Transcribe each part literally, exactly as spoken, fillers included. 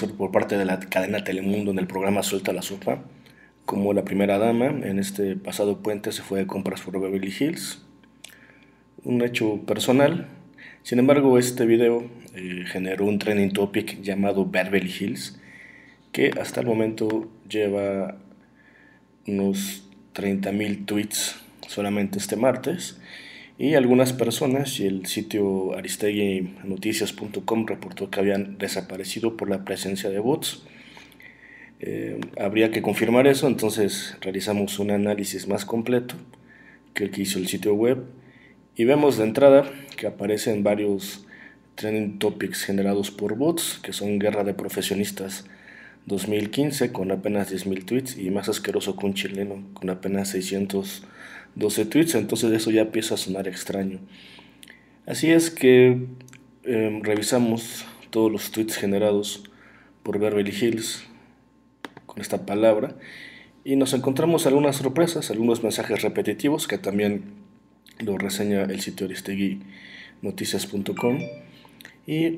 conocer por parte de la cadena Telemundo en el programa Suelta la Sopa como la primera dama en este pasado puente se fue de compras por Beverly Hills, un hecho personal. Sin embargo, este video eh, generó un trending topic llamado Beverly Hills, que hasta el momento lleva unos treinta mil tweets solamente este martes, y algunas personas y el sitio aristegui noticias punto com reportó que habían desaparecido por la presencia de bots. Eh, habría que confirmar eso, entonces realizamos un análisis más completo que el que hizo el sitio web y vemos de entrada que aparecen varios trending topics generados por bots, que son Guerra de Profesionistas dos mil quince con apenas diez mil tweets y Más asqueroso que un chileno con apenas seiscientos doce tweets, entonces eso ya empieza a sonar extraño. Así es que eh, revisamos todos los tweets generados por Beverly Hills con esta palabra y nos encontramos algunas sorpresas, algunos mensajes repetitivos que también lo reseña el sitio aristegui noticias punto com, y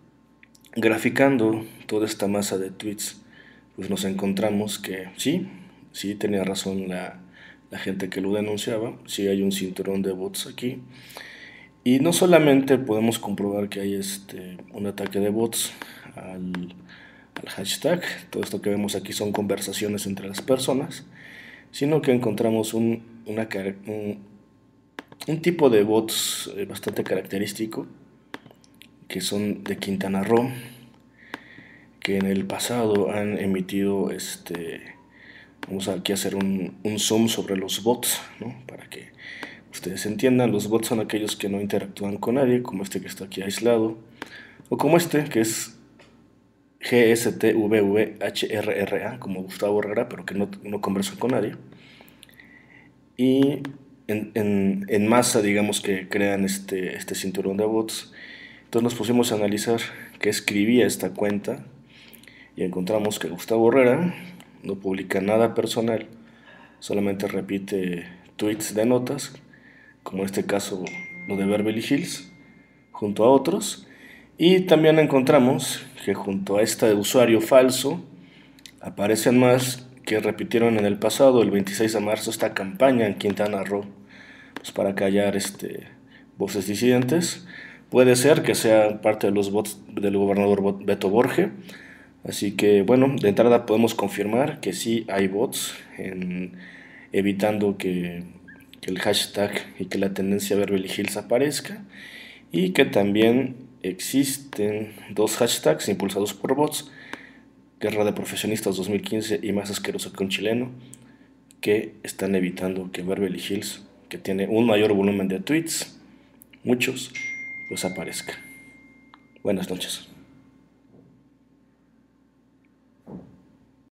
graficando toda esta masa de tweets pues nos encontramos que sí, sí tenía razón la, la gente que lo denunciaba, sí hay un cinturón de bots aquí. Y no solamente podemos comprobar que hay este, un ataque de bots al, al hashtag, todo esto que vemos aquí son conversaciones entre las personas, sino que encontramos un, una, un, un tipo de bots bastante característico, que son de Quintana Roo, que en el pasado han emitido, este, vamos aquí a hacer un, un zoom sobre los bots, ¿no? Para que ustedes entiendan, los bots son aquellos que no interactúan con nadie, como este que está aquí aislado, o como este que es G S T V V H R R A, como Gustavo Herrera, pero que no, no conversa con nadie. Y en, en, en masa, digamos que crean este, este cinturón de bots. Entonces nos pusimos a analizar qué escribía esta cuenta y encontramos que Gustavo Herrera no publica nada personal, solamente repite tweets de notas, como en este caso lo de Beverly Hills, junto a otros. Y también encontramos que junto a este usuario falso aparecen más que repitieron en el pasado, el veintiséis de marzo, esta campaña en Quintana Roo, pues para callar este, voces disidentes. Puede ser que sea parte de los bots del gobernador Beto Borge. Así que bueno, de entrada podemos confirmar que sí hay bots en, evitando que, que el hashtag y que la tendencia Beverly Hills aparezca, y que también existen dos hashtags impulsados por bots, Guerra de Profesionistas dos mil quince y Más asqueroso que un chileno, que están evitando que Beverly Hills, que tiene un mayor volumen de tweets, muchos, pues aparezca. Buenas noches.